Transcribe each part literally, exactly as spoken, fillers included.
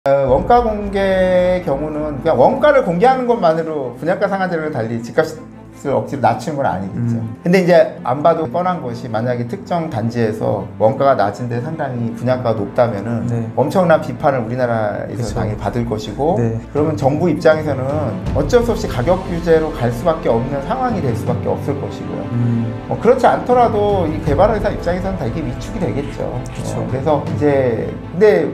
원가 공개 경우는 그냥 원가를 공개하는 것만으로 분양가 상한제랑 달리 집값을 억지로 낮추는 건 아니겠죠. 음. 근데 이제 안 봐도 뻔한 것이 만약에 특정 단지에서 원가가 낮은데 상당히 분양가가 높다면은 네. 엄청난 비판을 우리나라에서 그쵸. 당연히 받을 것이고 네. 그러면 정부 입장에서는 어쩔 수 없이 가격 규제로 갈 수밖에 없는 상황이 될 수밖에 없을 것이고요. 음. 뭐 그렇지 않더라도 이 개발회사 입장에서는 다 이게 위축이 되겠죠. 어, 그래서 이제 근데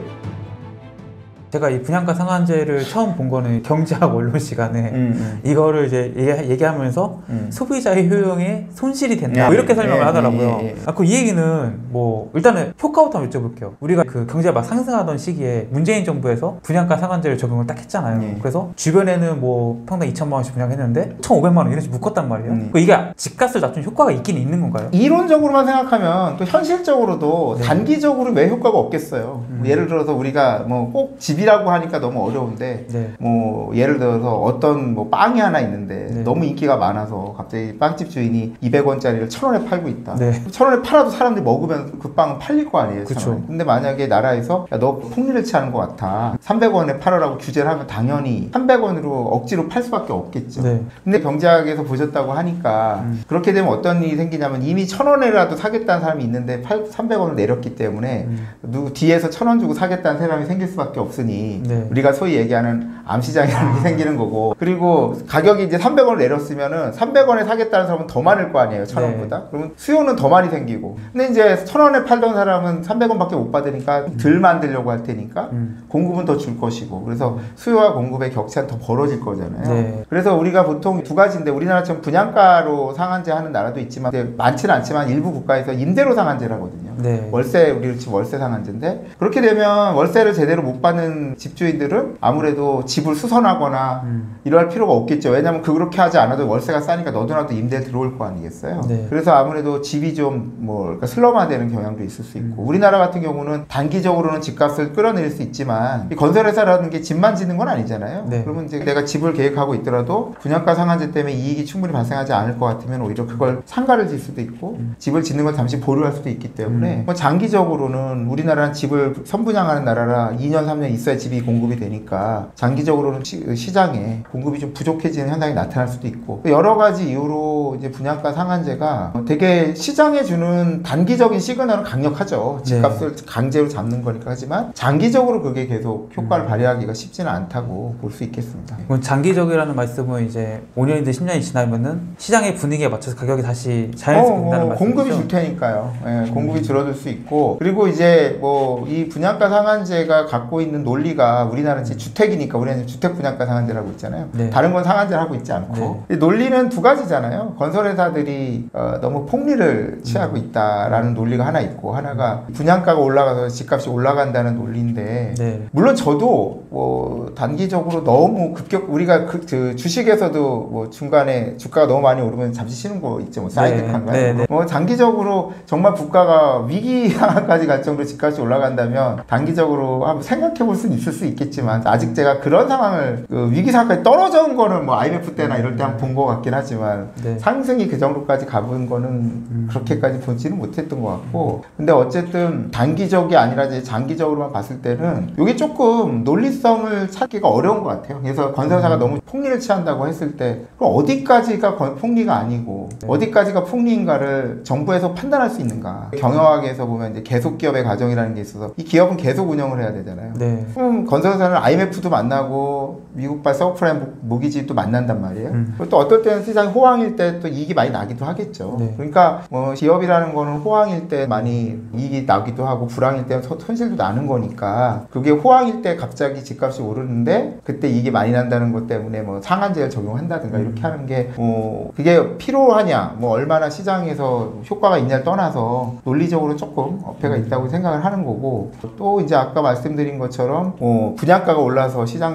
제가 이 분양가 상한제를 처음 본 거는 경제학 원론 시간에 음, 음. 이거를 이제 얘기, 얘기하면서 음. 소비자의 효용에 손실이 된다 뭐 이렇게 설명을 예, 하더라고요. 예, 예. 아, 그 이 얘기는 뭐 일단은 효과부터 한번 여쭤볼게요. 우리가 그 경제가 막 상승하던 시기에 문재인 정부에서 분양가 상한제를 적용을 딱 했잖아요. 예. 그래서 주변에는 뭐 평당 이천만 원씩 분양했는데 천오백만 원 이런 식으로 묶었단 말이에요. 음. 그 이게 집값을 낮춘 효과가 있긴 있는 건가요? 이론적으로만 생각하면 또 현실적으로도 네. 단기적으로 왜 효과가 없겠어요. 음. 뭐 예를 들어서 우리가 뭐 꼭 집이라고 하니까 너무 어려운데 네. 뭐 예를 들어서 어떤 뭐 빵이 하나 있는데 네. 너무 인기가 많아서 갑자기 빵집 주인이 이백 원짜리를 천 원에 팔고 있다. 네. 천 원에 팔아도 사람들이 먹으면 그 빵은 팔릴 거 아니에요. 그쵸. 근데 만약에 나라에서 야, 너 폭리를 취하는 것 같아. 삼백 원에 팔으라고 규제를 하면 당연히 삼백 원으로 억지로 팔 수밖에 없겠죠. 네. 근데 경제학에서 보셨다고 하니까 음. 그렇게 되면 어떤 일이 생기냐면 이미 천 원에라도 사겠다는 사람이 있는데 삼백 원을 내렸기 때문에 음. 누구 뒤에서 천 원 주고 사겠다는 사람이 생길 수밖에 없으니 네. 우리가 소위 얘기하는 암시장이라는 게 생기는 거고 그리고 가격이 이제 삼백 원을 내렸으면은 삼백 원에 사겠다는 사람은 더 많을 거 아니에요. 천 원보다. 네. 그러면 수요는 더 많이 생기고 근데 이제 천 원에 팔던 사람은 삼백 원밖에 못 받으니까 덜 만들려고 할 테니까 음. 공급은 더 줄 것이고 그래서 수요와 공급의 격차는 더 벌어질 거잖아요. 네. 그래서 우리가 보통 두 가지인데 우리나라처럼 분양가로 상한제 하는 나라도 있지만 많지는 않지만 일부 국가에서 임대로 상한제를 하거든요. 네. 월세 우리 지금 월세 상한제인데 그렇게 되면 월세를 제대로 못 받는 집주인들은 아무래도 집을 수선하거나 음. 이럴 필요가 없겠죠. 왜냐하면 그렇게 하지 않아도 월세가 싸니까 너도나도 임대 들어올 거 아니겠어요. 네. 그래서 아무래도 집이 좀 뭐 그러니까 슬럼화되는 경향도 있을 수 있고 음. 우리나라 같은 경우는 단기적으로는 집값을 끌어내릴 수 있지만 이 건설회사라는 게 집만 짓는 건 아니잖아요. 네. 그러면 이제 내가 집을 계획하고 있더라도 분양가 상한제 때문에 이익이 충분히 발생하지 않을 것 같으면 오히려 그걸 상가를 질 수도 있고 음. 집을 짓는 걸 잠시 보류할 수도 있기 때문에 음. 뭐 장기적으로는 우리나라는 집을 선분양하는 나라라 이 년 삼 년 있어야 집이 공급이 되니까 장기적으로는 시, 시장에 공급이 좀 부족해지는 현상이 나타날 수도 있고 여러 가지 이유로 이제 분양가 상한제가 되게 시장에 주는 단기적인 시그널은 강력하죠. 집값을 네. 강제로 잡는 거니까 하지만 장기적으로 그게 계속 효과를 음. 발휘하기가 쉽지는 않다고 볼 수 있겠습니다. 장기적이라는 말씀은 이제 오 년이든 십 년이 지나면은 시장의 분위기에 맞춰서 가격이 다시 자연스럽게 된다는 어, 어, 말씀이죠? 공급이 줄 테니까요. 네, 공급이 음. 줄어들 수 있고 그리고 이제 뭐 이 분양가 상한제가 갖고 있는 논리가 우리나라는 이제 주택이니까 우리는 주택 분양가 상한제라고 있잖아요. 네. 다른 건 상한제를 하고 있지 않고 네. 논리는 두 가지잖아요. 건설회사들이 어, 너무 폭리를 취하고 음. 있다라는 논리가 하나 있고 하나가 분양가가 올라가서 집값이 올라간다는 논리인데 네. 물론 저도 뭐 단기적으로 너무 급격 우리가 그, 그 주식에서도 뭐 중간에 주가가 너무 많이 오르면 잠시 쉬는 거 있죠. 뭐 사이드 칸가 네. 네. 뭐 장기적으로 정말 국가가 위기 상황까지 갈 정도로 집값이 올라간다면 단기적으로 한번 생각해 볼 수는 있을 수 있겠지만 아직 제가 그런 상황을 그 위기 상황까지 떨어져 온 거는 뭐 아이엠에프 때나 이럴 때 한번 본 것 같긴 하지만 네. 상승이 그 정도까지 가본 거는 음. 그렇게까지 보지는 못했던 것 같고 근데 어쨌든 단기적이 아니라 이제 장기적으로만 봤을 때는 이게 조금 논리성을 찾기가 어려운 것 같아요. 그래서 건설사가 음. 너무 폭리를 취한다고 했을 때 그럼 어디까지가 폭리가 아니고 네. 어디까지가 폭리인가를 정부에서 판단할 수 있는가. 경영학에서 보면 이제 계속 기업의 과정이라는 게 있어서 이 기업은 계속 운영을 해야 되잖아요. 네. 그럼 건설사는 아이엠에프도 만나고 미국발 서브프라임 모기지도 만난단 말이에요. 음. 그리고 또 어떨 때는 시장이 호황일 때 또 이익이 많이 나기도 하겠죠. 네. 그러니까 뭐 기업이라는 거는 호황일 때 많이 이익이 나기도 하고 불황일 때는 손실도 나는 거니까 그게 호황일 때 갑자기 집값이 오르는데 그때 이익이 많이 난다는 것 때문에 뭐 상한제를 적용한다든가 음. 이렇게 하는 게 뭐 그게 필요하냐 뭐 얼마나 시장에서 효과가 있냐를 떠나서 논리적으로 조금 어폐가 있다고 생각을 하는 거고 또 이제 아까 말씀드린 것처럼 뭐 분양가가 올라서 시장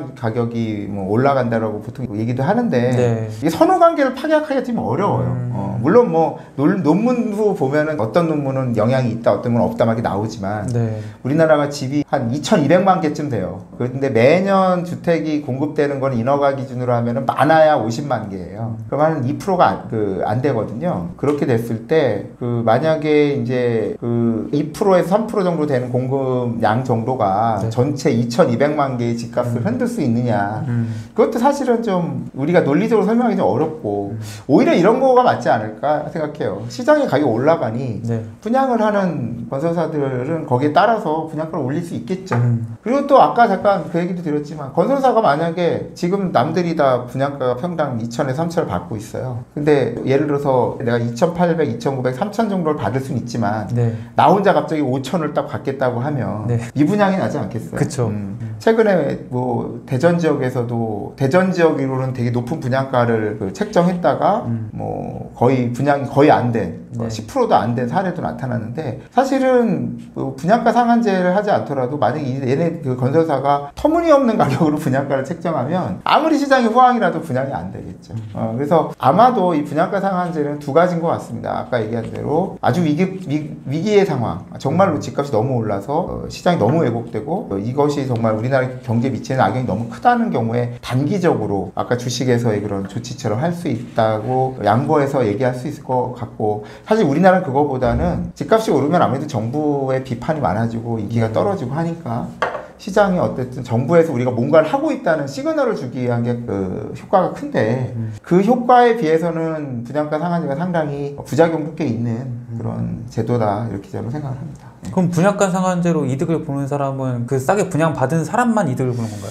분양 가격이 뭐 올라간다라고 보통 얘기도 하는데 네. 이게 선후 관계를 파악하기가 좀 어려워요. 음. 어, 물론 뭐 논, 논문도 보면은 어떤 논문은 영향이 있다, 어떤 건 없다 막 이렇게 나오지만 네. 우리나라가 집이 한 이천이백만 개쯤 돼요. 그런데 매년 주택이 공급되는 건 인허가 기준으로 하면은 많아야 오십만 개예요. 그럼 한 이 퍼센트가 안, 그, 안 되거든요. 그렇게 됐을 때 그 만약에 이제 그 이 퍼센트에서 삼 퍼센트 정도 되는 공급량 정도가 네. 전체 이천이백만 개의 집값을 음. 흔들 수 있느냐. 음. 그것도 사실은 좀 우리가 논리적으로 설명하기 좀 어렵고 음. 오히려 이런 거가 맞지 않을까 생각해요. 시장의 가격이 올라가니 네. 분양을 하는 건설사들은 거기에 따라서 분양가를 올릴 수 있겠죠. 음. 그리고 또 아까 잠깐 그 얘기도 드렸지만 건설사가 만약에 지금 남들이 다 분양가가 평당 이천에서 삼천을 받고 있어요. 근데 예를 들어서 내가 이천팔백, 이천구백, 삼천 정도를 받을 수는 있지만 네. 나 혼자 갑자기 오천을 딱 받겠다고 하면 네. 미분양이 나지 않겠어요? 그쵸. 음. 최근에 뭐 대전 지역에서도 대전 지역으로는 되게 높은 분양가를 그 책정했다가 음. 뭐 거의 분양이 거의 안 된 네. 십 퍼센트도 안 된 사례도 나타나는데 사실은 그 분양가 상한제를 하지 않더라도 만약에 얘네 그 건설사가 터무니없는 가격으로 분양가를 책정하면 아무리 시장이 호황이라도 분양이 안 되겠죠. 어, 그래서 아마도 이 분양가 상한제는 두 가지인 것 같습니다. 아까 얘기한 대로 아주 위기, 위, 위기의 상황, 정말로 집값이 너무 올라서 어, 시장이 너무 왜곡되고 어, 이것이 정말 우리나라 경제에 미치는 악영이 너무 크다는 경우에 단기적으로 아까 주식에서의 그런 조치처럼 할 수 있다고 양보해서 얘기할 수 있을 것 같고 사실 우리나라는 그거보다는 집값이 오르면 아무래도 정부의 비판이 많아지고 인기가 떨어지고 하니까 시장이 어쨌든 정부에서 우리가 뭔가를 하고 있다는 시그널을 주기 위한 게 그 효과가 큰데 음. 그 효과에 비해서는 분양가 상한제가 상당히 부작용도 꽤 있는 그런 제도다 이렇게 저는 생각을 합니다. 네. 그럼 분양가 상한제로 이득을 보는 사람은 그 싸게 분양 받은 사람만 이득을 보는 건가요?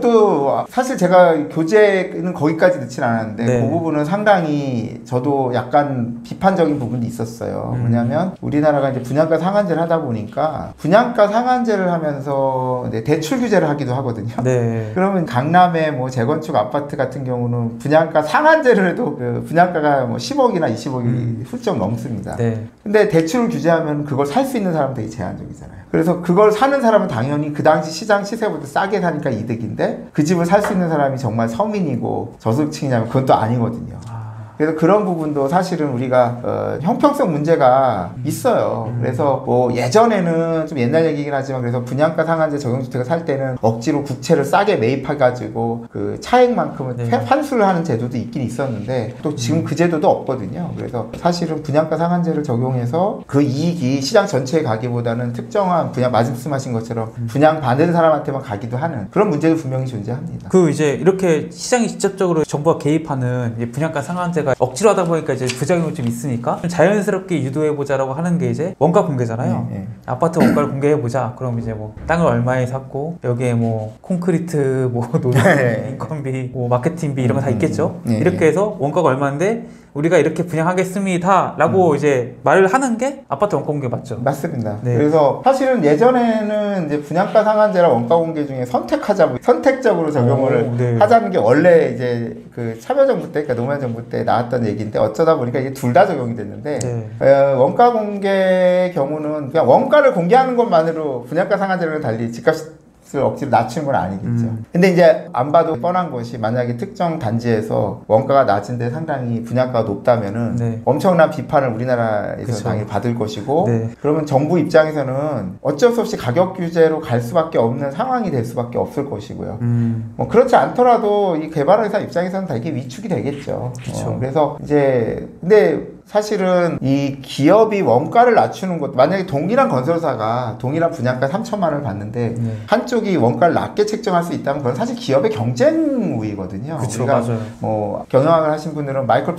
그것도 사실 제가 교재는 거기까지 넣진 않았는데 네. 그 부분은 상당히 저도 약간 비판적인 부분도 있었어요. 음. 왜냐하면 우리나라가 이제 분양가 상한제를 하다 보니까 분양가 상한제를 하면서 대출 규제를 하기도 하거든요. 네. 그러면 강남의 뭐 재건축 아파트 같은 경우는 분양가 상한제를 해도 그 분양가가 뭐 십억이나 이십억이 음. 훌쩍 넘습니다. 네. 근데 대출을 규제하면 그걸 살 수 있는 사람은 되게 제한적이잖아요. 그래서 그걸 사는 사람은 당연히 그 당시 시장 시세보다 싸게 사니까 이득인데 그 집을 살 수 있는 사람이 정말 서민이고 저소득층이냐면 그건 또 아니거든요. 아. 그래서 그런 부분도 사실은 우리가 어, 형평성 문제가 있어요. 음. 그래서 뭐 예전에는 좀 옛날 얘기긴 하지만 그래서 분양가 상한제 적용주택을 살 때는 억지로 국채를 싸게 매입해가지고 그 차액만큼은 네. 환수를 하는 제도도 있긴 있었는데 또 지금 음. 그 제도도 없거든요. 그래서 사실은 분양가 상한제를 적용해서 그 이익이 시장 전체에 가기보다는 특정한 분양 말씀하신 것처럼 음. 분양 받는 사람한테만 가기도 하는 그런 문제도 분명히 존재합니다. 그 이제 이렇게 시장이 직접적으로 정부가 개입하는 분양가 상한제 억지로 하다 보니까 이제 부작용이 좀 있으니까 자연스럽게 유도해보자라고 하는 게 이제 원가 공개잖아요. 네, 네. 아파트 원가를 공개해보자. 그럼 이제 뭐 땅을 얼마에 샀고 여기에 뭐 콘크리트, 뭐 노동, 네. 인건비, 뭐 마케팅비 이런 거 다 있겠죠. 네, 이렇게 네. 해서 원가가 얼마인데 우리가 이렇게 분양하겠습니다 라고 음. 이제 말을 하는 게 아파트 원가 공개 맞죠? 맞습니다. 네. 그래서 사실은 예전에는 이제 분양가 상한제랑 원가 공개 중에 선택하자, 선택적으로 적용을 오, 네. 하자는 게 원래 이제 그 참여정부 때, 그러니까 노무현 정부 때 나왔던 얘기인데 어쩌다 보니까 이게 둘 다 적용이 됐는데 네. 어, 원가 공개의 경우는 그냥 원가를 공개하는 것만으로 분양가 상한제랑 달리 집값 억지로 낮추는 건 아니겠죠. 음. 근데 이제 안 봐도 뻔한 것이 만약에 특정 단지에서 원가가 낮은데 상당히 분양가가 높다면은 네. 엄청난 비판을 우리나라에서 그쵸. 당연히 받을 것이고 네. 그러면 정부 입장에서는 어쩔 수 없이 가격 규제로 갈 수밖에 없는 상황이 될 수밖에 없을 것이고요. 음. 뭐 그렇지 않더라도 이 개발회사 입장에서는 되게 위축이 되겠죠. 어, 그래서 이제 근데 사실은 이 기업이 원가를 낮추는 것도 만약에 동일한 건설사가 동일한 분양가 삼천만 원을 받는데 네. 한쪽이 원가를 낮게 책정할 수 있다면 그건 사실 기업의 경쟁 우위거든요. 그쵸, 우리가 맞아요. 뭐 경영학을 하신 분들은 마이클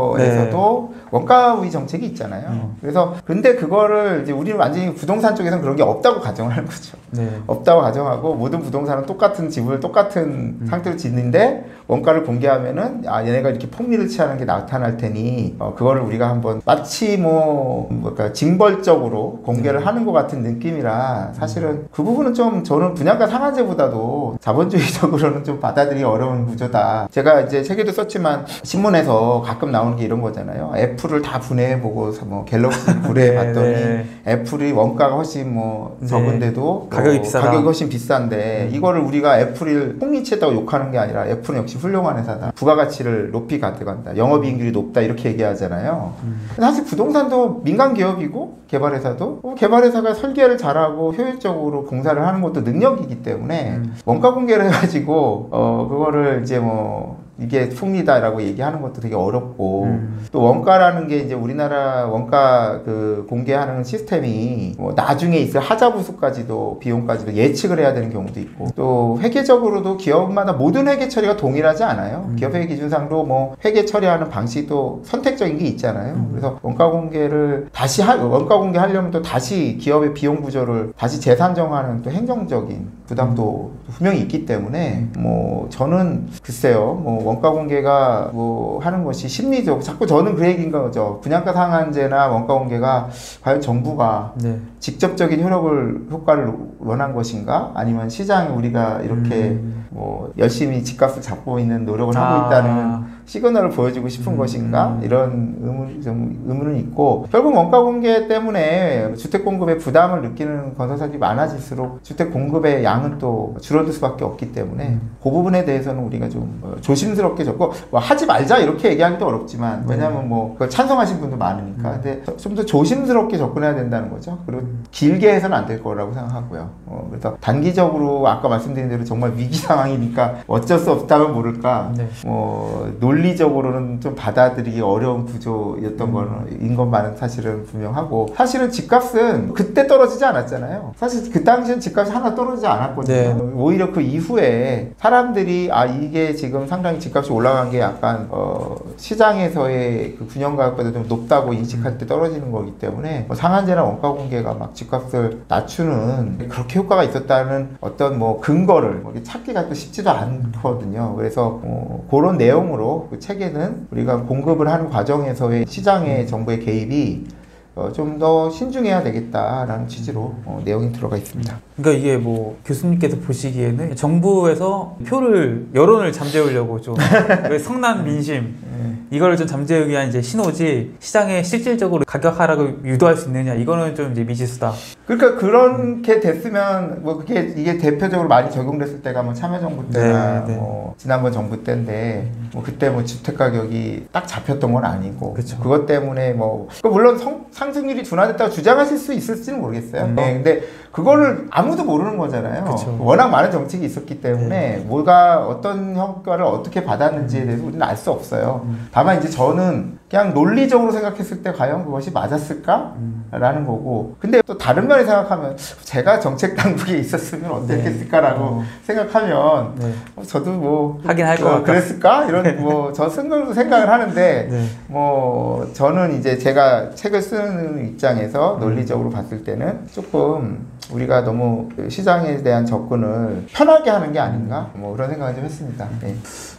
포터에서도 네. 원가 우위 정책이 있잖아요. 음. 그래서 근데 그거를 이제 우리는 완전히 부동산 쪽에서는 그런 게 없다고 가정을 하는 거죠. 네. 없다고 가정하고 모든 부동산은 똑같은 집을 똑같은 음. 상태로 짓는데 원가를 공개하면은 아 얘네가 이렇게 폭리를 취하는 게 나타날 테니 어, 그거를 우리 우리가 한번 마치 뭐 뭐랄까 징벌적으로 공개를 하는 것 같은 느낌이라 사실은 그 부분은 좀 저는 분양가 상한제보다도 자본주의적으로는 좀 받아들이기 어려운 구조다. 제가 이제 책에도 썼지만 신문에서 가끔 나오는 게 이런 거잖아요. 애플을 다 분해해보고 뭐 갤럭시 분해해봤더니 네, 네. 애플이 원가가 훨씬 뭐 적은데도 네. 가격이 어, 비싸다. 가격이 훨씬 비싼데 음. 이거를 우리가 애플을 폭리치했다고 욕하는 게 아니라 애플은 역시 훌륭한 회사다. 부가가치를 높이 가져간다. 영업이익률이 높다 이렇게 얘기하잖아요. 음. 사실 부동산도 민간 기업이고 개발회사도 어, 개발회사가 설계를 잘하고 효율적으로 공사를 하는 것도 능력이기 때문에 음. 원가 공개를 해가지고 어 그거를 이제 뭐 이게 폭리다라고 얘기하는 것도 되게 어렵고 음. 또 원가라는 게 이제 우리나라 원가 그 공개하는 시스템이 뭐 나중에 있을 하자부수까지도 비용까지도 예측을 해야 되는 경우도 있고 또 회계적으로도 기업마다 모든 회계 처리가 동일하지 않아요. 음. 기업회계 기준상도 뭐 회계 처리하는 방식도 선택적인 게 있잖아요. 음. 그래서 원가 공개를 다시 하, 원가 공개하려면 또 다시 기업의 비용 구조를 다시 재산정하는 또 행정적인 부담도 음. 분명히 있기 때문에 뭐 저는 글쎄요 뭐 원가 공개가 뭐 하는 것이 심리적 자꾸 저는 그 얘기인 거죠. 분양가 상한제나 원가 공개가 과연 정부가 네. 직접적인 효력을 효과를 원한 것인가 아니면 시장에 우리가 이렇게 음. 뭐 열심히 집값을 잡고 있는 노력을 아. 하고 있다는 시그널을 보여주고 싶은 음. 것인가 이런 의문, 좀 의문은 있고 결국 원가 공개 때문에 주택 공급에 부담을 느끼는 건설사들이 많아질수록 주택 공급의 양은 또 줄어들 수밖에 없기 때문에 음. 그 부분에 대해서는 우리가 좀 조심스럽게 접고 뭐 하지 말자 이렇게 얘기하기도 어렵지만 왜냐하면 뭐 그걸 찬성하신 분도 많으니까 음. 근데 좀 더 조심스럽게 접근해야 된다는 거죠. 그리고 음. 길게 해서는 안 될 거라고 생각하고요. 어, 그래서 단기적으로 아까 말씀드린 대로 정말 위기 상황이니까 어쩔 수 없다면 모를까 네. 뭐 논리적으로는 좀 받아들이기 어려운 구조였던 음. 거는 인 것만은 사실은 분명하고 사실은 집값은 그때 떨어지지 않았잖아요. 사실 그 당시엔 집값이 하나 떨어지지 않았거든요. 네. 오히려 그 이후에 사람들이 아 이게 지금 상당히 집값이 올라간 게 약간 어, 시장에서의 그 균형가격보다 좀 높다고 인식할 때 떨어지는 거기 때문에 뭐 상한제나 원가 공개가 막 집값을 낮추는 그렇게 효과가 있었다는 어떤 뭐 근거를 뭐 찾기가 또 쉽지도 않거든요. 그래서 어, 그런 내용으로 그 책에는 우리가 공급을 하는 과정에서의 시장의 정부의 개입이 어, 좀 더 신중해야 되겠다라는 취지로 어, 내용이 들어가 있습니다. 그러니까 이게 뭐 교수님께서 보시기에는 정부에서 표를 여론을 잠재우려고 좀 성난 민심 이거를 좀 잠재우기 위한 이제 신호지 시장에 실질적으로 가격 하락을 유도할 수 있느냐 이거는 좀 이제 미지수다. 그러니까 그렇게 됐으면 뭐 그게 이게 대표적으로 많이 적용됐을 때가 뭐 참여정부 때나 네, 네. 뭐 지난번 정부 때인데 뭐 그때 뭐 주택 가격이 딱 잡혔던 건 아니고 그쵸. 그것 때문에 뭐 물론 성, 상승률이 둔화됐다고 주장하실 수 있을지는 모르겠어요. 음. 네, 근데 그거를 아무도 모르는 거잖아요. 그쵸. 워낙 많은 정책이 있었기 때문에 네. 뭐가 어떤 효과를 어떻게 받았는지에 대해서 우리는 알 수 없어요. 음. 다만 이제 저는 그냥 논리적으로 생각했을 때 과연 그것이 맞았을까? 라는 거고 근데 또 다른 면에 생각하면 제가 정책 당국에 있었으면 어땠을까라고 네. 어. 생각하면 네. 어, 저도 뭐 하긴 할 것 같다. 그랬을까? 이런 뭐 저 생각도 생각을 하는데 네. 뭐 저는 이제 제가 책을 쓰는 입장에서 논리적으로 봤을 때는 조금 우리가 너무 시장에 대한 접근을 편하게 하는 게 아닌가 뭐 그런 생각을 좀 했습니다. 네.